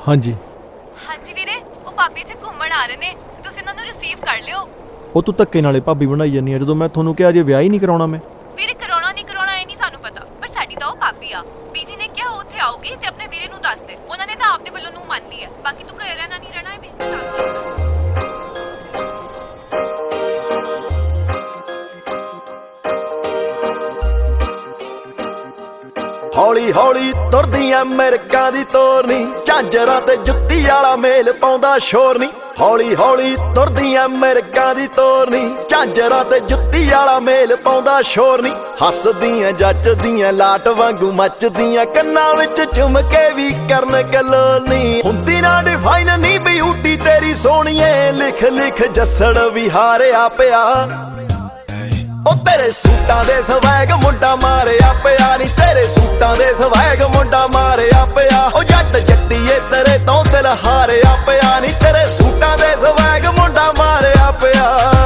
हाँ जी। हाँ जी वीरे, ਉਹ ਭਾਬੀ ਇੱਥੇ ਘੁੰਮਣ ਆ ਰਹੇ ਨੇ, ਤੁਸੀਂ ਉਹਨਾਂ ਨੂੰ ਰਿਸੀਵ ਕਰ ਲਿਓ। ਉਹ ਤੂੰ ਧੱਕੇ ਨਾਲੇ ਭਾਬੀ ਬਣਾਈ ਜਾਂਦੀ ਆ, ਜਦੋਂ ਮੈਂ ਤੁਹਾਨੂੰ ਕਿਹਾ ਜੇ ਵਿਆਹ ਹੀ ਨਹੀਂ ਕਰਾਉਣਾ ਮੈਂ। ਵੀਰੇ ਕਰਾਉਣਾ ਨਹੀਂ ਕਰਾਉਣਾ ਇਹ ਨਹੀਂ ਸਾਨੂੰ ਪਤਾ, ਪਰ ਸਾਡੀ ਤਾਂ ਉਹ ਭਾਬੀ ਆ। ਬੀਜੀ ਨੇ ਕਿਹਾ ਉੱਥੇ ਆਉਗੀ ਤੇ ਆਪਣੇ ਵੀਰੇ ਨੂੰ ਦੱਸ ਦੇ, ਉਹਨਾਂ ਨੇ ਤਾਂ ਆਪਦੇ ਵੱਲੋਂ ਨੂੰ ਮੰਨ ਲਈ ਹੈ। ਬਾਕੀ ਤੂੰ ਘਰੇ ਰਹਿਣਾ ਨਹੀਂ ਰਹਿਣਾ ਇਹ ਵਿੱਚ ਤਾਂ ਹੌਲੀ ਹੌਲੀ ਤੁਰਦੀਆਂ ਮਿਰਕਾਂ ਦੀ ਤੋਰਨੀ, ਝਾਂਜਰਾਂ ਤੇ ਜੁੱਤੀ ਵਾਲਾ ਮੇਲ ਪਾਉਂਦਾ ਸ਼ੋਰ ਨੀ। ਹੌਲੀ ਹੌਲੀ ਤੁਰਦੀਆਂ ਮਿਰਕਾਂ ਦੀ ਤੋਰਨੀ, ਝਾਂਜਰਾਂ ਤੇ ਜੁੱਤੀ ਵਾਲਾ ਮੇਲ ਪਾਉਂਦਾ ਸ਼ੋਰ ਨੀ। ਹੱਸਦੀਆਂ ਜੱਚਦੀਆਂ ਲਾਟ ਵਾਂਗੂ ਮੱਚਦੀਆਂ, ਕੰਨਾਂ ਵਿੱਚ ਚੁੰਮ ਕੇ ਵੀ ਕਰਨ ਕਲੋਲ ਨੀ। ਹੁੰਦੀ ਨਾ ਡਿਫਾਈਨ ਨੀ ਬਿਊਟੀ ਤੇਰੀ ਸੋਹਣੀਏ, ਲਿਖ ਲਿਖ ਜੱਸੜ ਵੀ ਹਾਰਿਆ ਪਿਆ। ਉਹ ਤੇਰੇ ਸੂਟਾਂ ਦੇ ਸਵੈਗ ਮੁੰਡਾ ਮਾਰਿਆ ਪਿਆ ਨੀ, ਤੇਰੇ ਸੂਟਾਂ ਦੇ ਸਵੈਗ ਮੁੰਡਾ ਮਾਰਿਆ ਪਿਆ। ਉਹ ਜੱਟ ਜੱਟੀਏ ਤੇਰੇ ਤੋਂ ਦਿਲ ਹਾਰਿਆ ਪਿਆ ਨੀ, ਤੇਰੇ ਸੂਟਾਂ ਦੇ ਸਵੈਗ ਮੁੰਡਾ ਮਾਰਿਆ ਪਿਆ।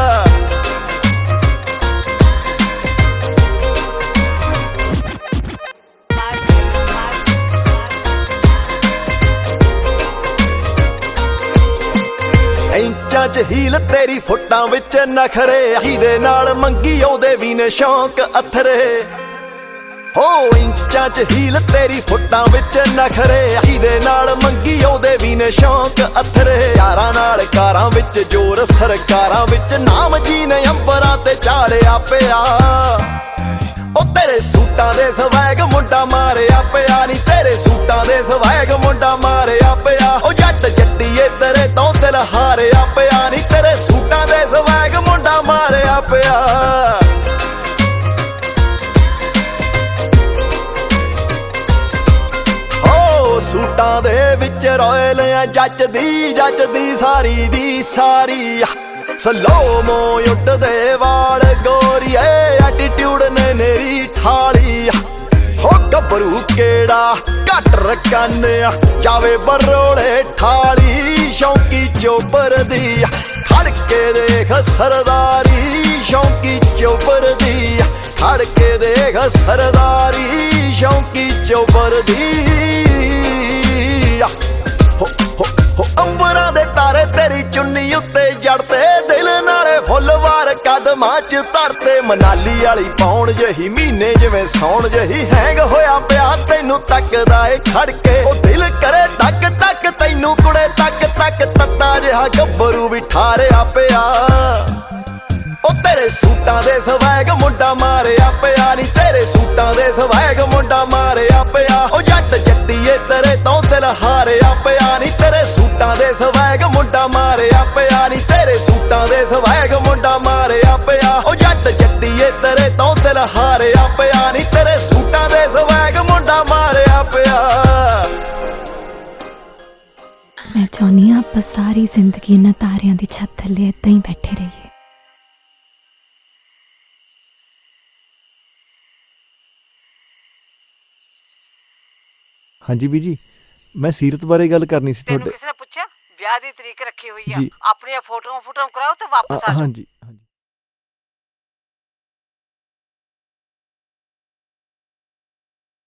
ਇੰਚਾਂ 'ਚ ਹੀਲ ਤੇਰੀ ਫੁੱਟਾਂ ਵਿੱਚ ਨਖਰੇ, ਜਿਹਦੇ ਨਾਲ ਮੰਗੀ ਉਹਦੇ ਵੀ ਨੇ ਸ਼ੌਂਕ ਅਥਰੇ। ਹੋ ਇੰਚਾਂ 'ਚ ਹੀਲ ਤੇਰੀ ਫੁੱਟਾਂ ਵਿੱਚ ਨਖਰੇ, ਜਿਹਦੇ ਨਾਲ ਮੰਗੀ ਉਹਦੇ ਵੀ ਨੇ ਸ਼ੌਂਕ ਅਥਰੇ। ਯਾਰਾਂ ਨਾਲ ਕਾਰਾਂ ਵਿੱਚ ਜ਼ੋਰ, ਸਰਕਾਰਾਂ ਵਿੱਚ ਨਾਮ ਜੀ ਨੇ ਅੰਬਰਾਂ ਤੇ ਚਾੜਿਆ ਪਿਆ। ਉਹ ਤੇਰੇ ਸੂਟਾਂ ਦੇ ਸਵੈਗ ਮੁੰਡਾ ਮਾਰਿਆ ਪਿਆ ਨੀ, ਤੇਰੇ ਸੂਟਾਂ ਦੇ ਸਵੈਗ ਮੁੰਡਾ ਮਾਰਿਆ ਪਿਆ। ਉਹ ਜੱਟ ਜੱਟੀਏ ਤੇਰੇ ਤੋਂ ਦਿਲ ਹਾਰਿਆ ਪਿਆ ਨੀ, ਤੇਰੇ ਸੂਟਾਂ ਦੇ ਸਵੈਗ ਮੁੰਡਾ ਮਾਰਿਆ ਪਿਆ। ਹੋ ਸੂਟਾਂ ਦੇ ਵਿੱਚ ਰੋਇਲ ਆ ਜੱਚਦੀ ਜੱਚਦੀ ਸਾਰੀ ਦੀ ਸਾਰੀ। ਸਲੋ ਮੋ ਉੱਡਦੇ ਵਾਲ ਗੋਰੀਏ, ਐਟੀਟਿਊਡ ਨੇ ਨੇਰੀ ਠਾਲੀ। ਹੋ ਗੱਭਰੂ ਕਿਹੜਾ ਘੱਟ ਰਕਾਨਿਆ, ਜਾਵੇ ਬਰੋਲੇ ਠਾਲੀ। ਸ਼ੌਂਕੀ ਚੋਬਰ ਦੀ ਖੜ ਕੇ ਦੇਖ ਸਰਦਾਰੀ, ਸ਼ੌਂਕੀ ਚੋਬਰ ਦੀ ਖੜ ਕੇ ਦੇਖ ਸਰਦਾਰੀ, ਸ਼ੌਂਕੀ ਚੋਬਰ ਦੀ। ਅੰਬਰਾਂ ਦੇ ਤਾਰੇ ਤੇਰੀ ਚੁੰਨੀ ਉੱਤੇ ਜੜਦੇ, ਦਿਲ ਨਾਲੇ ਫੁੱਲ ਵਾਰ ਕਦਮਾਂ 'ਚ ਧਰਤੇ। ਮਨਾਲੀ ਵਾਲੀ ਪੌਣ ਜਹੀ ਮਹੀਨੇ ਜਿਵੇਂ ਸੌਣ ਜਹੀ, ਹੈਂਗ ਹੋਇਆ ਪਿਆ ਤੈਨੂੰ ਤੱਕਦਾ ਏ ਖੜ ਕੇ। ਉਹ ਦਿਲ ਕਰੇ ਤੱਕ ਤੱਕ ਤੈਨੂੰ ਕੁੜੇ, ਤੱਕ ਤੱਕ ਤੱਤਾ ਜਿਹਾ ਗੱਭਰੂ ਵੀ ਠਾਰਿਆ ਪਿਆ। ਉਹ ਤੇਰੇ ਸੂਟਾਂ ਦੇ ਸਵੈਗ ਮੁੰਡਾ ਮਾਰਿਆ ਪਿਆ ਨੀ, ਤੇਰੇ ਸੂਟਾਂ ਦੇ ਸਵੈਗ ਮੁੰਡਾ ਮਾਰਿਆ ਪਿਆ। ਉਹ ਜੱਟ ਜੱਟੀਏ ਤੇਰੇ ਤੋਂ ਦਿਲ ਹਾਰਿਆ ਪਿਆ ਨੀ, ਤੇਰੇ ਸੂਟਾਂ ਦੇ ਸਵੈਗ ਮੁੰਡਾ ਮਾਰਿਆ ਪਿਆ ਨੀ, ਤੇਰੇ ਸੂਟਾਂ ਦੇ ਸਵੈਗ ਮੁੰਡਾ ਮਾਰਿਆ ਪਿਆ। ਉਹ ਜੱਟ ਜੱਟੀਏ ਤੇਰੇ ਤੋਂ ਦਿਲ ਹਾਰਿਆ ਪਿਆ ਨੀ, ਤੇਰੇ ਸੂਟਾਂ ਦੇ ਸਵੈਗ ਮੁੰਡਾ ਮਾਰਿਆ ਪਿਆ। ਮੈਂ ਚਾਹੁੰਦੀ ਹਾਂ ਆਪਾਂ ਸਾਰੀ ਜ਼ਿੰਦਗੀ ਇਹਨਾਂ ਤਾਰਿਆਂ ਦੀ ਛੱਤ ਥੱਲੇ ਏਦਾਂ ਹੀ ਬੈਠੇ ਰਹੀਏ। ਹਾਂਜੀ ਬੀਜੀ, ਮੈਂ ਸੀਰਤ ਬਾਰੇ ਗੱਲ ਕਰਨੀ ਸੀ ਤੁਹਾਡੇ। ਤੈਨੂੰ ਕਿਸੇ ਨੇ ਪੁੱਛਿਆ? ਵਿਆਹ ਦੀ ਤਰੀਕ ਰੱਖੀ ਹੋਈ ਆ, ਜੀ। ਆਪਣੀਆਂ ਫੋਟੋਆਂ ਕਰਾਓ ਤੇ ਵਾਪਸ ਆ ਜਾਓ। ਹਾਂਜੀ